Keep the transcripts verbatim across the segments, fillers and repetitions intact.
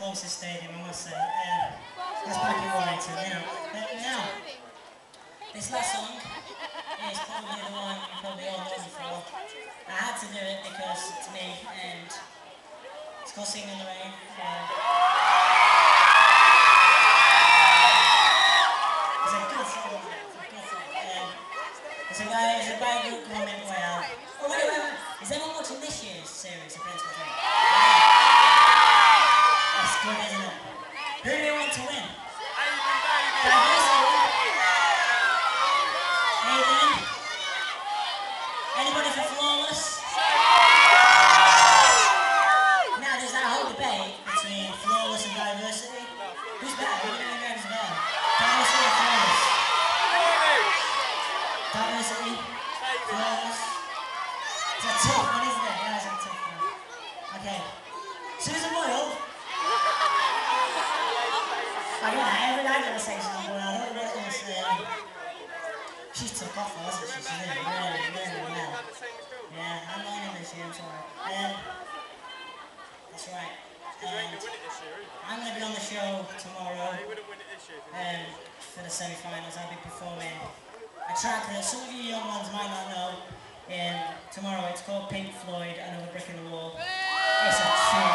closest stadium, I must say. Um, that's back in Warrington, you know. But now, this last song is probably the one you probably all know before. I had to do it because it's me, and it's called Singing in the Rain. Um, it's a good song, isn't it? It's a good song. Um, it's a guy, it's a guy group called Mint Royale. Oh, wait, wait, wait. Is anyone watching this year's series, The Prince of Drink? That's good, isn't it? Who do you want to win? Aiden? Anybody for Flawless? Now there's that whole debate between Flawless and Diversity. Who's better? Who do you think is better? Diversity or Flawless? Diversity? Flawless? It's a tough one, isn't it? Yeah, it's a tough one. Okay. Susan Boyle? I don't know, every night I'm going to say Susan Boyle. I don't know what it was. Um, she took off, wasn't she? She did really, really well. Yeah, I'm not in this year, I'm sorry. Um, that's right. And I'm going to be on the show tomorrow um, for the semi-finals. I'll be performing a track that some of you young ones might not know. Um, tomorrow it's called Pink Floyd, Another Brick in the Wall. It's a tune.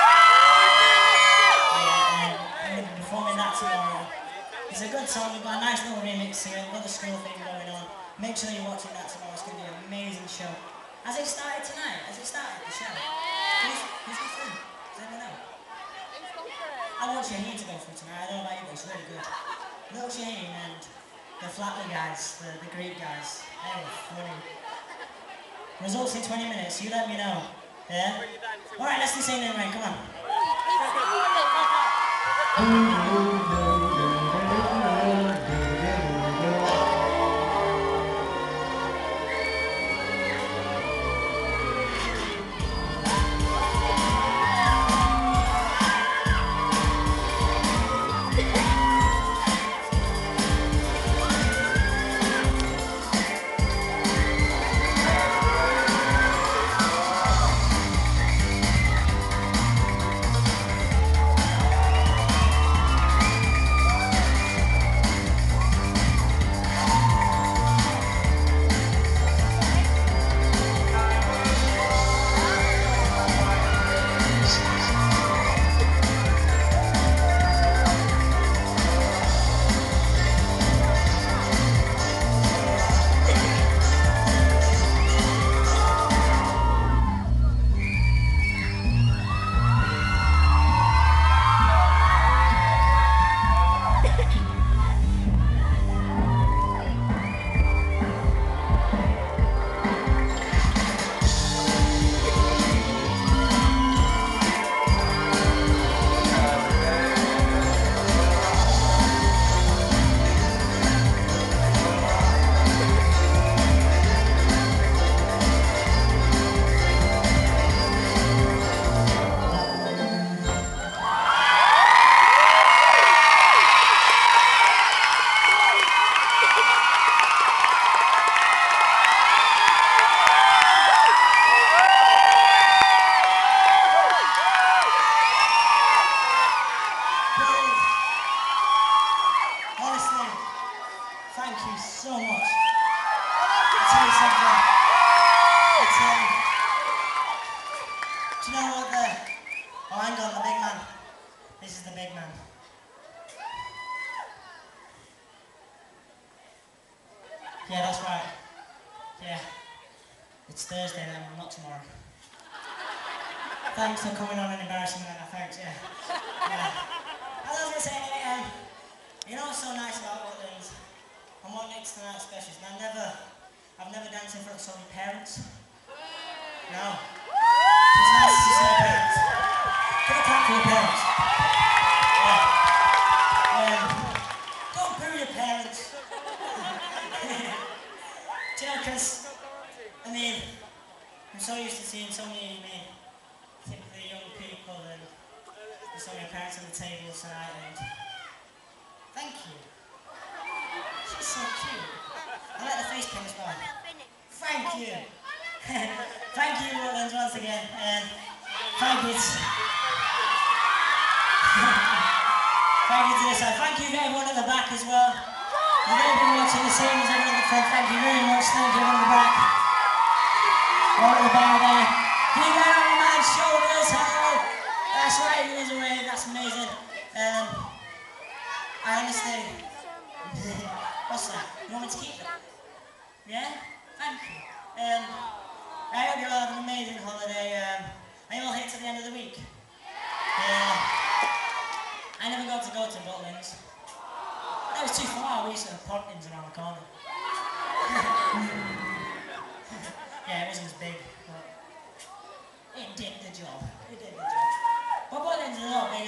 Yeah, um, I'm going to be performing that tomorrow. It's a good song, we've got a nice little remix here, we've got the school thing going on. Make sure you're watching that tomorrow, it's going to be an amazing show. Has it started tonight? Has it started, the show? Who's, who's got through? Does anyone know? I want Shaheen to go through tonight, I don't know about you, but it's really good. Little Shaheen and the Flatley guys, the, the Greek guys, they were funny. Results in twenty minutes, you let me know. Yeah? Alright, let's do Singing in the Rain, come on. Yeah, that's right. Yeah. It's Thursday now, not tomorrow. Thanks for coming on and embarrassing me like that, thanks, yeah. Yeah. As I was going to say, anyway, um, you know what's so nice about Butlins? And what makes tonight special is I've never, I've never danced in front of so many parents. No. It's nice to see your parents. Give a clap for your parents. Yeah. Um, don't boo your parents. Do you know, because, I mean, I'm so used to seeing so many, I mean, typically young people and there's so many parents at the table tonight, and thank you. She's so cute. I like the face paint as well. Thank you. Thank you, Butlins, once again. And thank you. Thank you to this side. Thank you to everyone at the back as well. You've all been watching the same as everyone at the front. Thank you very much. Thank you everyone at the back. All at the bar there. Can you get on your man's shoulders? Hello. That's right, it is a wave. That's amazing. Um, I honestly... What's that? You want me to keep that? Yeah? Thank you. Um, I hope you all have an amazing holiday. Um, are you all here till the end of the week? Yeah. I never got to go to Butlins. That was too far. We used to have Pontins around the corner. Yeah, it wasn't as big, but it did the job. It did the job. But Butlins is a lot bigger.